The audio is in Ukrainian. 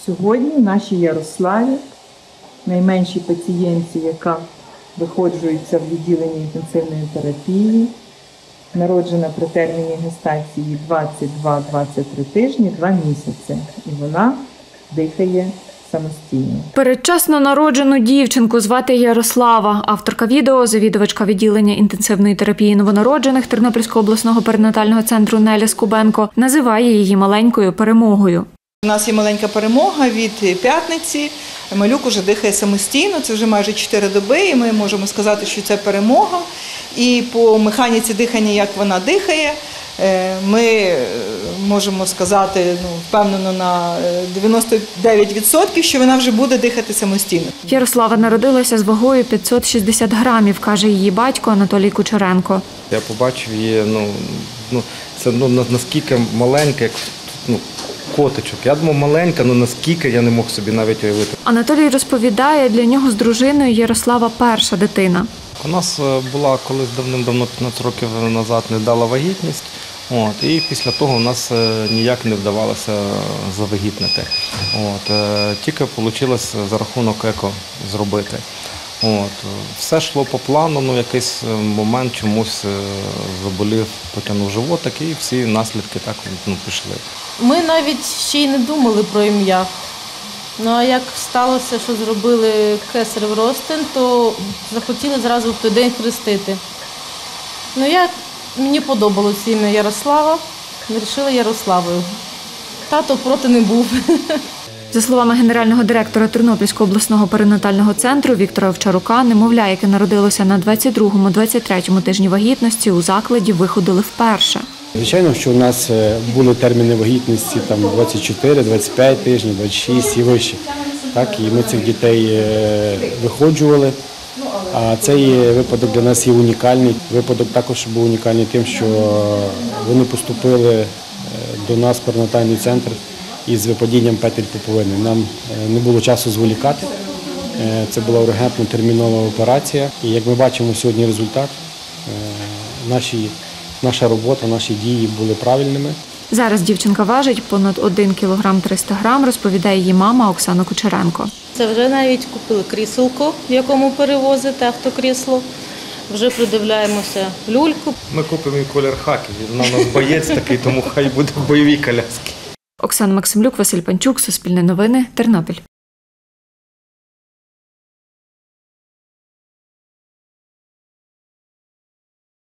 Сьогодні в нашій Ярославі, найменшій пацієнтці, яка виходжується в відділенні інтенсивної терапії, народжена при терміні гестації 22-23 тижні, 2 місяці. І вона дихає самостійно. Передчасно народжену дівчинку звати Ярослава. Авторка відео, завідувачка відділення інтенсивної терапії новонароджених Тернопільського обласного перинатального центру Неля Скубенко, називає її маленькою перемогою. У нас є маленька перемога від п'ятниці. Малюк уже дихає самостійно, це вже майже 4 доби, і ми можемо сказати, що це перемога. І по механіці дихання, як вона дихає, ми можемо сказати впевнено на 99%, що вона вже буде дихати самостійно. Ярослава народилася з вагою 560 грамів, каже її батько Анатолій Кучеренко. Я побачив її, це наскільки маленька, як котичок. Я думав маленька, але наскільки я не мог собі навіть уявити. Анатолій розповідає, для нього з дружиною Ярослава перша дитина. У нас була колись давним-давно, 15 років назад, невдала вагітність. І після того у нас ніяк не вдавалося завагітнити. Тільки вийшло за рахунок еко зробити. Все йшло по плану, якийсь момент чомусь заболів, потягнув животик і всі наслідки так пішли. Ми навіть ще й не думали про ім'я. А як сталося, що зробили кесарів розтин, то захотіли зразу в той день хрестити. Мені подобалося ім'я Ярослава, вирішили Ярославою. Тато проти не був. За словами генерального директора Тернопільського обласного перинатального центру Віктора Овчарука, немовля, яке народилося на 22-23 тижні вагітності, у закладі виходили вперше. Звичайно, що у нас були терміни вагітності 24, 25 тижнів, 26 і вище. І ми цих дітей виходжували. А цей випадок для нас є унікальний. Випадок також був унікальний тим, що вони поступили до нас в перинатальний центр із випадінням петель пуповини. Нам не було часу зволікати. Це була ургентна термінова операція. І як ми бачимо сьогодні результат, наша робота, наші дії були правильними. Зараз дівчинка важить понад 1 кілограм 300 грам, розповідає її мама Оксана Кучеренко. Це вже навіть купили кріселко, в якому перевозити автокрісло. Вже придивляємося люльку. Ми купимо їй колір хакі, вона у нас боєць такий, тому хай буде в бойовій коляскі. Оксана Максимлюк, Василь Панчук, Суспільне новини, Тернопіль.